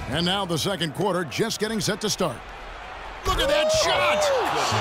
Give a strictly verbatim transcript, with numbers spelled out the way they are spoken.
And now the second quarter just getting set to start. Look at that shot!